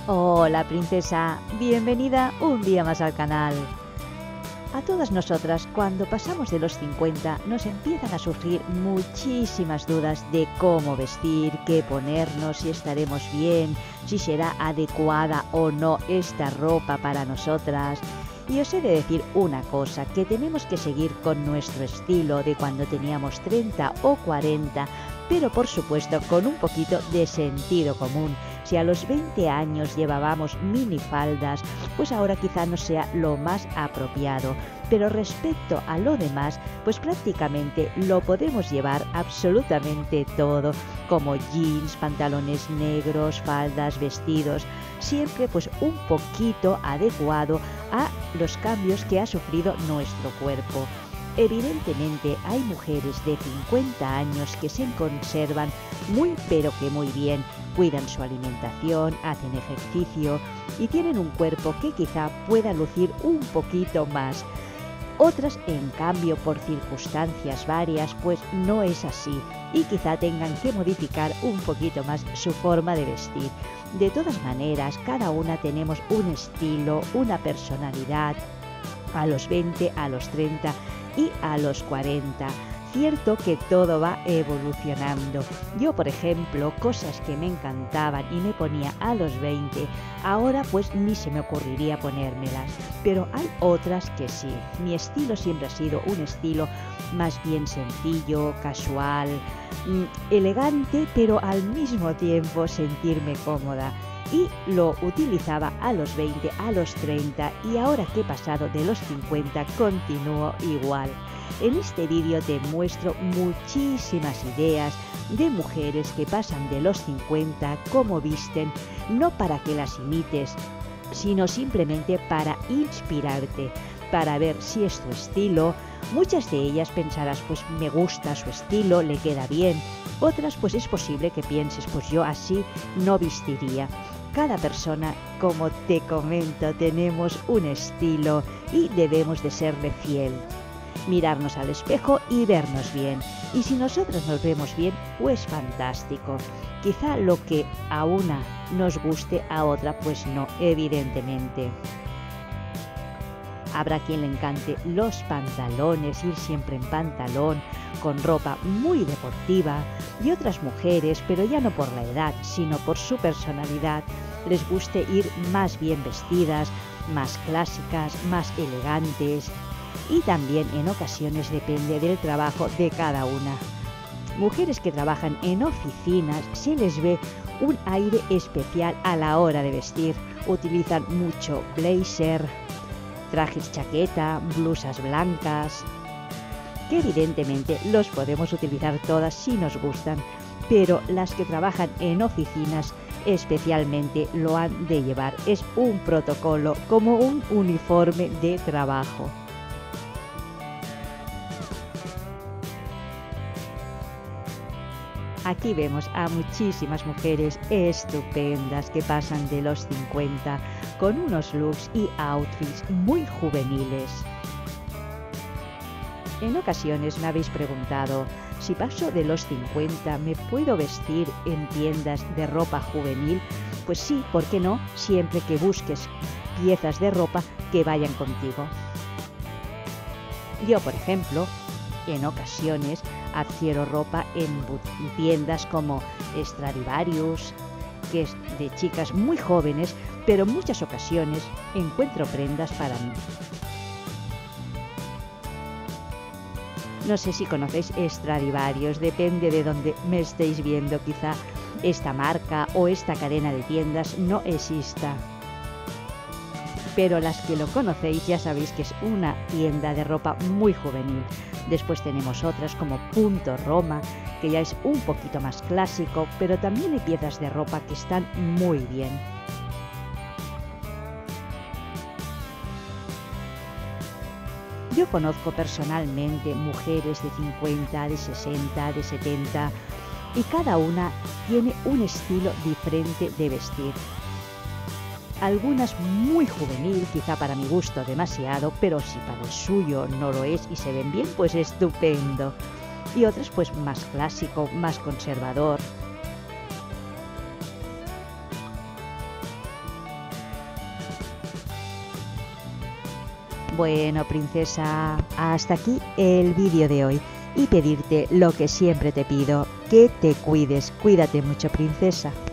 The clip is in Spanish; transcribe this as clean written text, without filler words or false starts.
Hola princesa, bienvenida un día más al canal. A todas nosotras, cuando pasamos de los 50, nos empiezan a surgir muchísimas dudas de cómo vestir, qué ponernos, si estaremos bien, si será adecuada o no esta ropa para nosotras. Y os he de decir una cosa, que tenemos que seguir con nuestro estilo de cuando teníamos 30 o 40, pero por supuesto con un poquito de sentido común. Si a los 20 años llevábamos minifaldas, pues ahora quizá no sea lo más apropiado. Pero respecto a lo demás, pues prácticamente lo podemos llevar absolutamente todo, como jeans, pantalones negros, faldas, vestidos, siempre pues un poquito adecuado a los cambios que ha sufrido nuestro cuerpo. Evidentemente hay mujeres de 50 años que se conservan muy pero que muy bien, cuidan su alimentación, hacen ejercicio y tienen un cuerpo que quizá pueda lucir un poquito más. Otras, en cambio, por circunstancias varias, pues no es así y quizá tengan que modificar un poquito más su forma de vestir. De todas maneras, cada una tenemos un estilo, una personalidad, a los 20, a los 30 y a los 40. Cierto que todo va evolucionando. Yo, por ejemplo, cosas que me encantaban y me ponía a los 20, ahora pues ni se me ocurriría ponérmelas. Pero hay otras que sí. Mi estilo siempre ha sido un estilo más bien sencillo, casual, elegante, pero al mismo tiempo sentirme cómoda. Y lo utilizaba a los 20, a los 30 y ahora que he pasado de los 50 continúo igual. En este vídeo te muestro muchísimas ideas de mujeres que pasan de los 50, cómo visten, no para que las imites, sino simplemente para inspirarte, para ver si es tu estilo. Muchas de ellas pensarás, pues me gusta su estilo, le queda bien. Otras, pues es posible que pienses, pues yo así no vestiría. Cada persona, como te comento, tenemos un estilo y debemos de serle fiel. Mirarnos al espejo y vernos bien. Y si nosotros nos vemos bien, pues fantástico. Quizá lo que a una nos guste, a otra pues no, evidentemente. Habrá quien le encante los pantalones, ir siempre en pantalón, con ropa muy deportiva, y otras mujeres, pero ya no por la edad, sino por su personalidad, les guste ir más bien vestidas, más clásicas, más elegantes, y también en ocasiones depende del trabajo de cada una. Mujeres que trabajan en oficinas se les ve un aire especial a la hora de vestir, utilizan mucho blazer, trajes chaqueta, blusas blancas, que evidentemente los podemos utilizar todas si nos gustan, pero las que trabajan en oficinas especialmente lo han de llevar. Es un protocolo, como un uniforme de trabajo. Aquí vemos a muchísimas mujeres estupendas que pasan de los 50 con unos looks y outfits muy juveniles. En ocasiones me habéis preguntado, si paso de los 50, ¿me puedo vestir en tiendas de ropa juvenil? Pues sí, ¿por qué no? Siempre que busques piezas de ropa que vayan contigo. Yo, por ejemplo, en ocasiones adquiero ropa en tiendas como Stradivarius, que es de chicas muy jóvenes, pero en muchas ocasiones encuentro prendas para mí. No sé si conocéis Stradivarius, depende de donde me estéis viendo, quizá esta marca o esta cadena de tiendas no exista. Pero las que lo conocéis ya sabéis que es una tienda de ropa muy juvenil. Después tenemos otras como Punto Roma, que ya es un poquito más clásico, pero también hay piezas de ropa que están muy bien. Yo conozco personalmente mujeres de 50, de 60, de 70 y cada una tiene un estilo diferente de vestir. Algunas muy juvenil, quizá para mi gusto demasiado, pero si para el suyo no lo es y se ven bien, pues estupendo. Y otras pues más clásico, más conservador. Bueno, princesa, hasta aquí el vídeo de hoy y pedirte lo que siempre te pido, que te cuides. Cuídate mucho, princesa.